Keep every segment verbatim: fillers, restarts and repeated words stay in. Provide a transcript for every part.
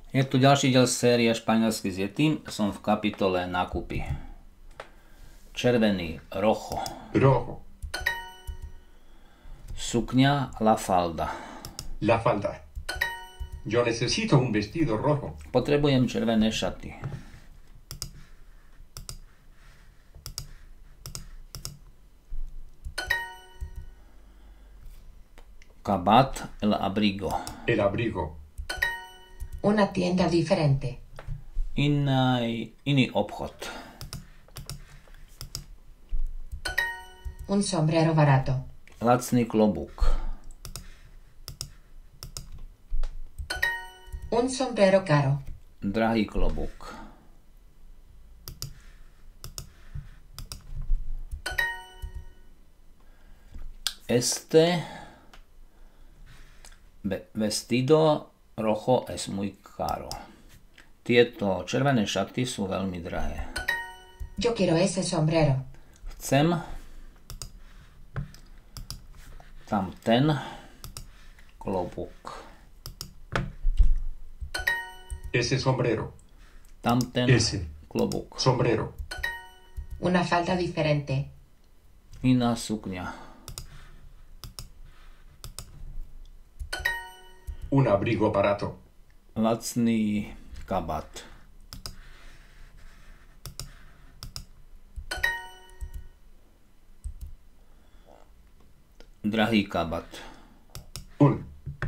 Je tu ďalší diel série Španielsky s Yetim. Som v kapitole nákupy. Červený, rojo. Rojo. Sukňa, la falda. La falda. Yo necesito un vestido rojo. Potrebujem červené šaty. Cabat, el abrigo. El abrigo. Una tienda diferente. Iný, iný obchod. Un sombrero barato. Lacný klobúk. Un sombrero caro. Drahý klobúk. Este vestido rojo es muy caro. Tieto červené šaty sú veľmi drahé. Yo quiero ese sombrero. Chcem tam ten klobúk. Ese sombrero. Tam ten Ese klobúk. sombrero. Una falda diferente. Iná sukňa. Un abrigo barato. Lacný kabát. Drahý kabát. Un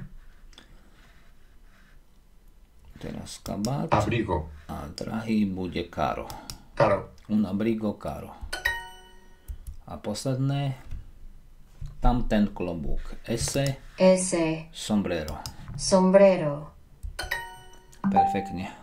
Teraz kabát. abrigo A drahý bude caro. caro. Un abrigo caro. A posledné. Tam ten klobúk. Ese Ese sombrero. sombrero. Perfektne.